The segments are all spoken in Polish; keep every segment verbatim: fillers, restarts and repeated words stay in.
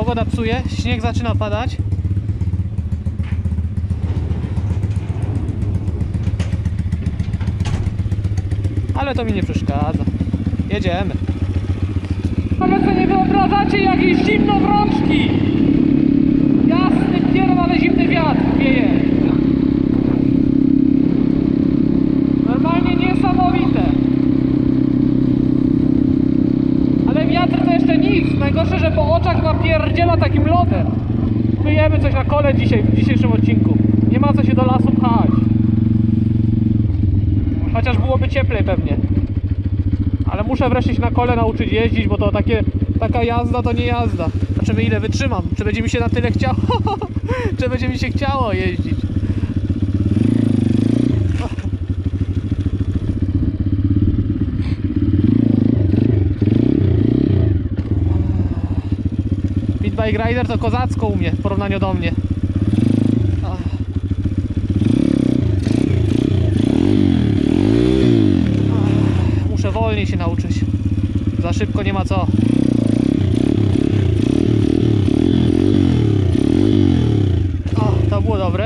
Pogoda psuje, śnieg zaczyna padać. Ale to mi nie przeszkadza. Jedziemy. Ale co nie wyobrażacie, jakieś zimno w rączki! Jasny pierdol, ale zimny wiatr wieje. Normalnie niesamowite. Ale wiatr to jeszcze nic. Najgorsze, że po oczach napierdziela takim lodem. Myjemy coś na kole dzisiaj, w dzisiejszym odcinku. Nie ma co się do lasu pchać. Chociaż byłoby cieplej pewnie. Ale muszę wreszcie się na kole nauczyć jeździć, bo to takie, taka jazda to nie jazda. Zobaczymy, ile wytrzymam. Czy będzie mi się na tyle chciało? Czy będzie mi się chciało jeździć? Bike Rider to kozacko u mnie w porównaniu do mnie. Muszę wolniej się nauczyć. Za szybko nie ma co. O, to było dobre.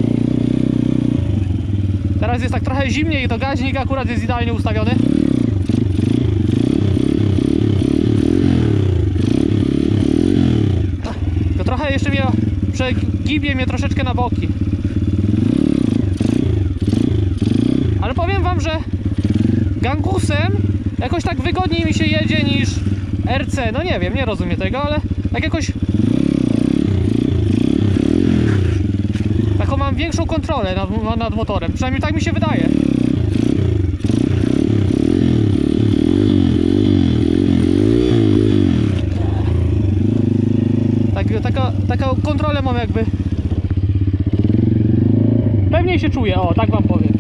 Teraz jest tak trochę zimniej i to gaźnik akurat jest idealnie ustawiony. To trochę jeszcze mnie przegibie mnie troszeczkę na boki. Ale powiem wam, że Gangusem jakoś tak wygodniej mi się jedzie niż R C. No nie wiem, nie rozumiem tego, ale tak jakoś taką mam większą kontrolę nad, nad motorem. Przynajmniej tak mi się wydaje. Tak, taka, taką kontrolę mam jakby. Pewniej się czuję, o, tak wam powiem.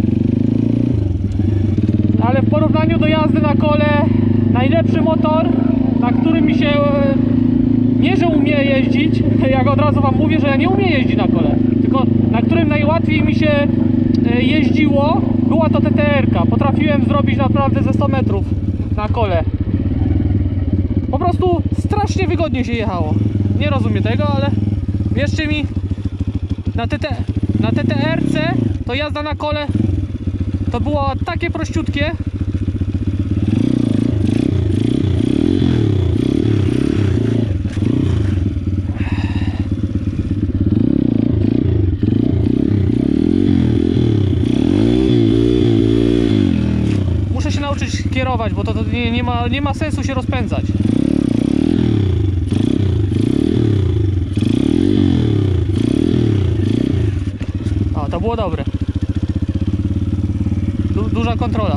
Ale w porównaniu do jazdy na kole, najlepszy motor, na którym mi się nie, że umie jeździć, jak od razu wam mówię, że ja nie umiem jeździć na kole, tylko na którym najłatwiej mi się jeździło, była to T T R-ka. Potrafiłem zrobić naprawdę ze sto metrów na kole. Po prostu strasznie wygodnie się jechało. Nie rozumiem tego, ale wierzcie mi, na, TT, na T T R-ce to jazda na kole to było takie prościutkie. Muszę się nauczyć kierować, bo to, to nie, nie, ma, nie ma sensu się rozpędzać. O, to było dobre. Du duża kontrola.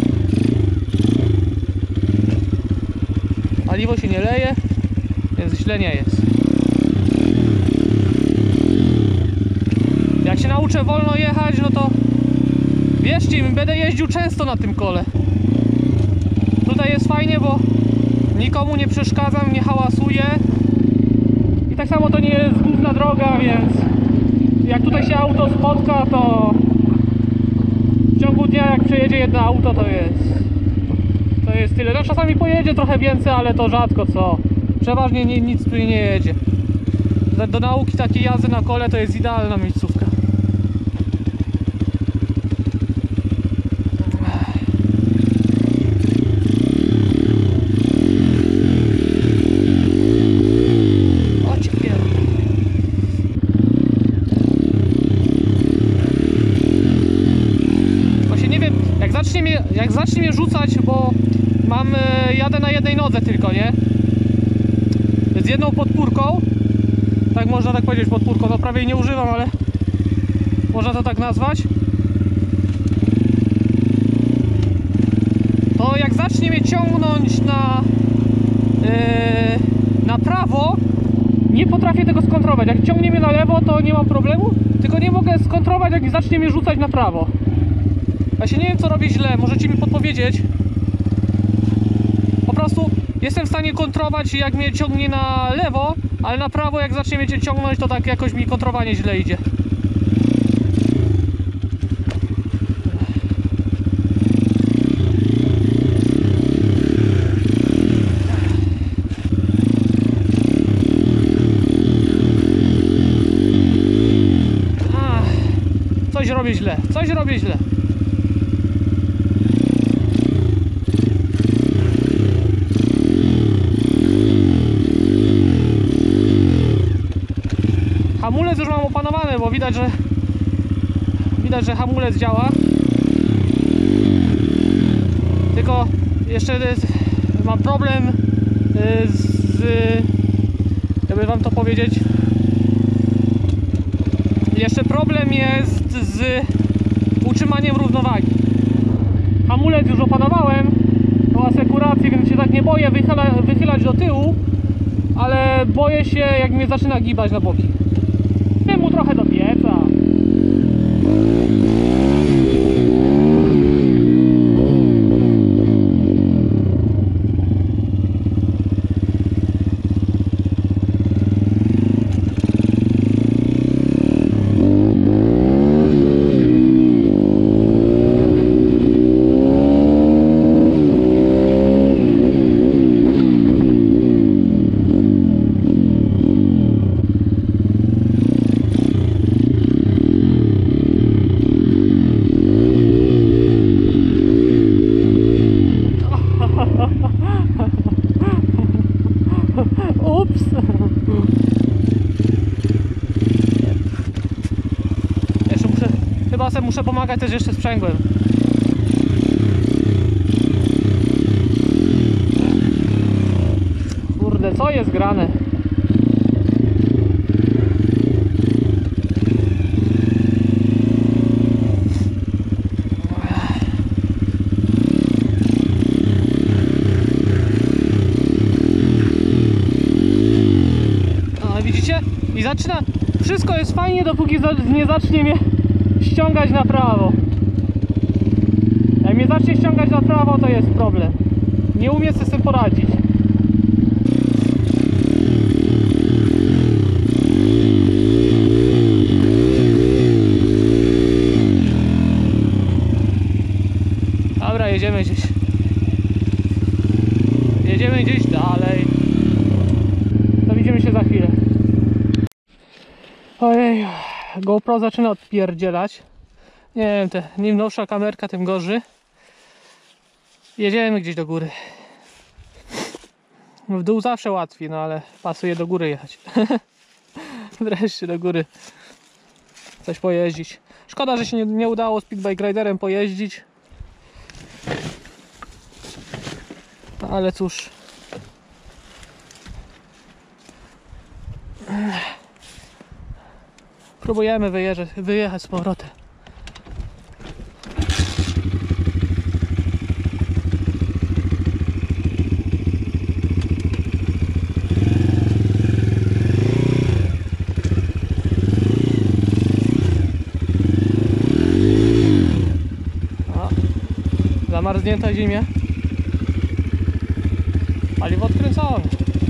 Paliwo się nie leje, więc źle nie jest. Jak się nauczę wolno jechać, no to wierzcie mi, będę jeździł często na tym kole. Tutaj jest fajnie, bo nikomu nie przeszkadzam, nie hałasuję. I tak samo to nie jest główna droga, więc jak tutaj się auto spotka, to w ciągu dnia, jak przejedzie jedno auto, to jest to jest tyle. No czasami pojedzie trochę więcej, ale to rzadko co. Przeważnie nie, nic tu nie jedzie. Do, do nauki takiej jazdy na kole to jest idealna miejscówka. Jak zacznie mnie rzucać, bo mam, jadę na jednej nodze tylko, nie? Z jedną podpórką, tak można tak powiedzieć, podpórką, no prawie jej nie używam, ale można to tak nazwać. To jak zacznie mnie ciągnąć na, yy, na prawo, nie potrafię tego skontrolować. Jak ciągnie mnie na lewo, to nie mam problemu, tylko nie mogę skontrolować, jak zacznie mnie rzucać na prawo. Ja się nie wiem, co robię źle, możecie mi podpowiedzieć. Po prostu jestem w stanie kontrolować, jak mnie ciągnie na lewo, ale na prawo, jak zacznie mnie ciągnąć, to tak jakoś mi kontrolowanie źle idzie. robię źle, coś robię źle. Hamulec już mam opanowany, bo widać, że widać, że hamulec działa. Tylko jeszcze mam problem z, jakby wam to powiedzieć, jeszcze problem jest z utrzymaniem równowagi. Hamulec już opanowałem do asekuracji, więc się tak nie boję wychyla, wychylać do tyłu, ale boję się, jak mnie zaczyna gibać na boki. Wiem mu trochę do pieca. Ups. Jeszcze muszę, chyba sobie muszę pomagać też jeszcze sprzęgłem. Kurde, co jest grane? I zaczyna, wszystko jest fajnie, dopóki nie zacznie mnie ściągać na prawo. Jak mnie zacznie ściągać na prawo, to jest problem. Nie umiem sobie z tym poradzić. Dobra, jedziemy gdzieś. Jedziemy gdzieś dalej. To widzimy się za chwilę. Ojej, GoPro zaczyna odpierdzielać. Nie wiem, te, im nowsza kamerka, tym gorzej. Jedziemy gdzieś do góry. W dół zawsze łatwiej, no ale pasuje do góry jechać. Wreszcie do góry coś pojeździć. Szkoda, że się nie, nie udało Speedbike Riderem pojeździć. No, ale cóż. Próbujemy wyjeżdżać, wyjechać z powrotem. O, zamarznięta ziemia. Paliwo odkręcone.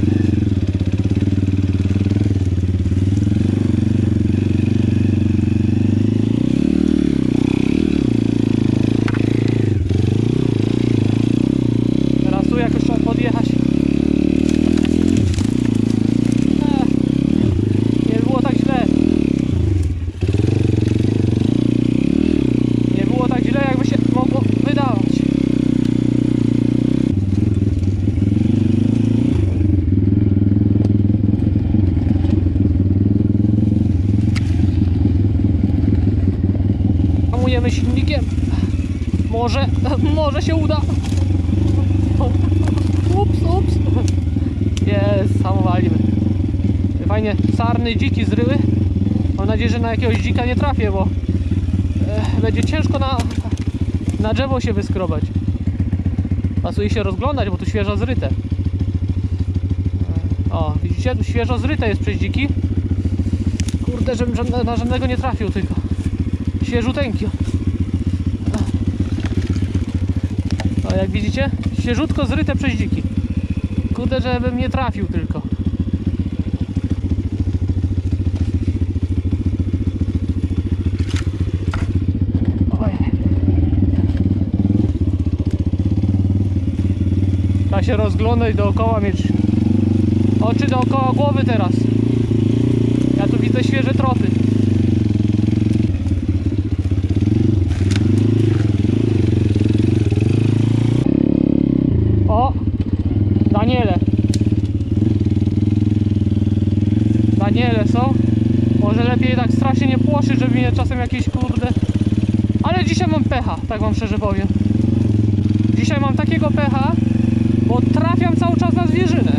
Silnikiem. Może, może się uda. Ups, ups. Jest, hamowaliśmy. Fajnie, sarny, dziki zryły. Mam nadzieję, że na jakiegoś dzika nie trafię, bo e, będzie ciężko na, na drzewo się wyskrobać. Pasuje się rozglądać, bo tu świeżo zryte. O, widzicie? Tu świeżo zryte jest przez dziki. Kurde, żebym na żadnego nie trafił, tylko świeżuteńki. O, jak widzicie, świeżutko zryte przez dziki. Kurde, żebym nie trafił tylko. Oj. Trzeba się rozglądać dookoła, mieć oczy dookoła głowy teraz. Ja tu widzę świeże tropy. tyle co. Może lepiej tak strasznie nie płoszyć, żeby mnie czasem jakieś kurde... Ale dzisiaj mam pecha, tak wam szczerze powiem. Dzisiaj mam takiego pecha, bo trafiam cały czas na zwierzynę.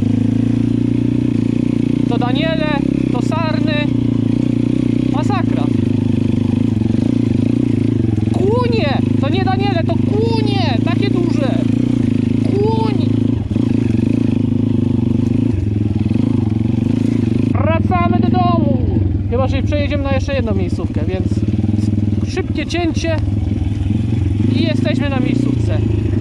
To daniele, to sarny. Masakra. Kłunie! To nie daniele, to kłunie! Takie duże! Kłuń! Wracamy do domu! Chyba, że przejedziemy na jeszcze jedną miejscówkę, więc szybkie cięcie i jesteśmy na miejscówce.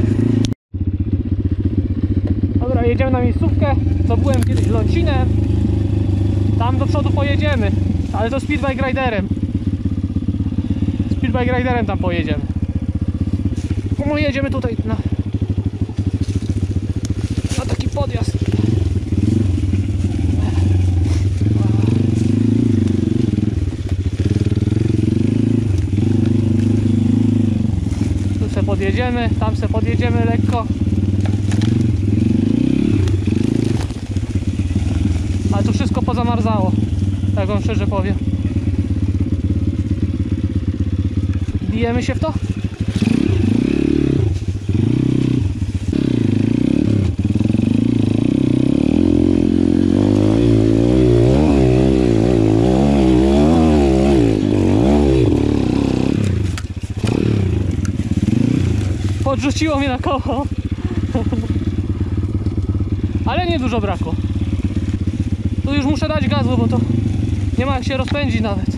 Dobra, jedziemy na miejscówkę, co byłem kiedyś Lącinem. Tam do przodu pojedziemy, ale to speedbike riderem. Speedbike riderem tam pojedziemy. No jedziemy tutaj na, na taki podjazd. Tu se podjedziemy, tam se podjedziemy lekko. Ale tu wszystko pozamarzało, tak wam szczerze powiem. Bijemy się w to? Podrzuciło mnie na koło. Ale nie dużo brakło. Tu już muszę dać gazu, bo to nie ma jak się rozpędzić nawet.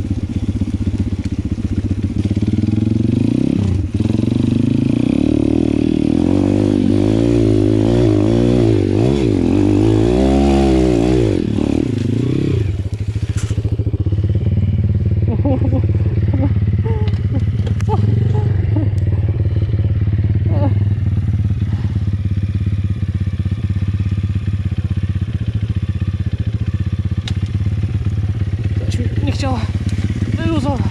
Nie chciała wyluzować.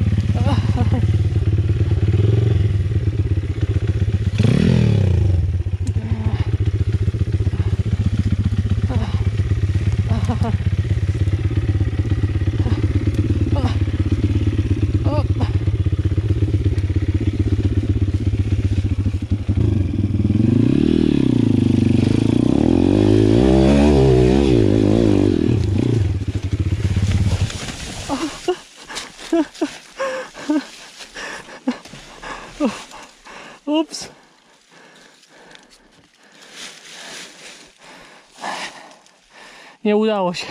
Ups. Nie udało się.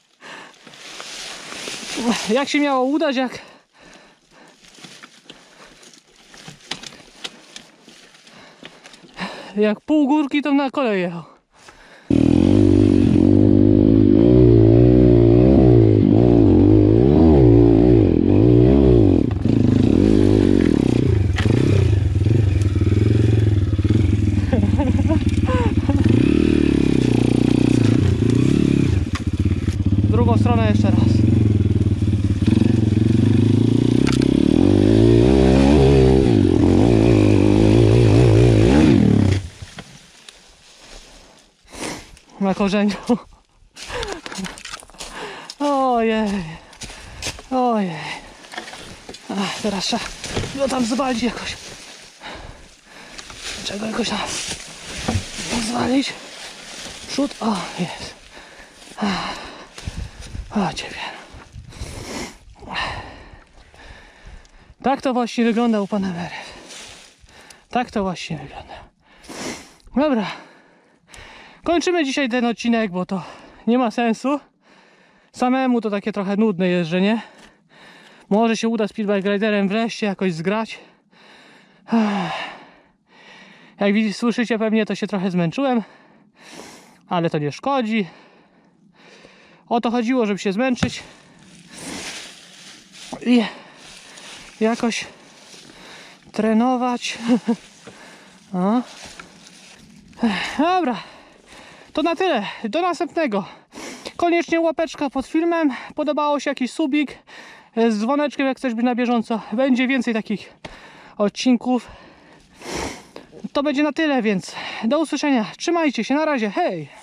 Jak się miało udać, jak jak pół górki to na kole jechał. Drugą stronę jeszcze raz. Na korzeniu. Ojej. Ojej. Ach, teraz trzeba go tam zwalić jakoś. Czego jakoś tam zwalić? Przód. O, jest. O, ciebie. Tak to właśnie wygląda u pana Merew. Tak to właśnie wygląda. Dobra. Kończymy dzisiaj ten odcinek, bo to nie ma sensu. Samemu to takie trochę nudne jeżdżenie. Może się uda speedbike riderem wreszcie jakoś zgrać. Jak widzicie, słyszycie pewnie, to się trochę zmęczyłem. Ale to nie szkodzi. O to chodziło, żeby się zmęczyć i jakoś trenować. O. Dobra, to na tyle. Do następnego. Koniecznie łapeczka pod filmem. Podobało się, jakiś subik z dzwoneczkiem, jak chcesz być na bieżąco. Będzie więcej takich odcinków. To będzie na tyle, więc do usłyszenia. Trzymajcie się, na razie, hej!